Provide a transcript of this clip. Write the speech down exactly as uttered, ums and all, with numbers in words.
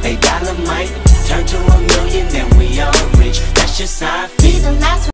A dollar might turn to a million, then we all rich. That's just how I feel.